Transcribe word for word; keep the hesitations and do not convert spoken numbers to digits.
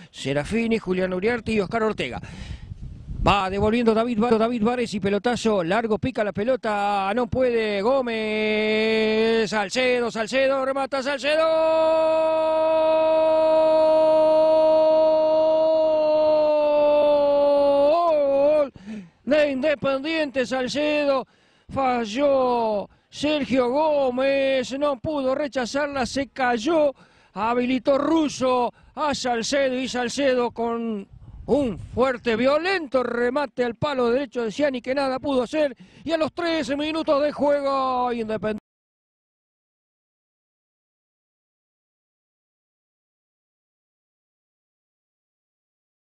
Serafini, Julián Uriarte y Oscar Ortega. Va devolviendo David, David Vares y pelotazo largo, pica la pelota, no puede Gómez, Salcedo, Salcedo, remata Salcedo. De Independiente, Salcedo, falló Sergio Gómez, no pudo rechazarla, se cayó, habilitó Russo a Salcedo y Salcedo con un fuerte, violento remate al palo derecho de Ciani que nada pudo hacer y a los trece minutos de juego Independiente.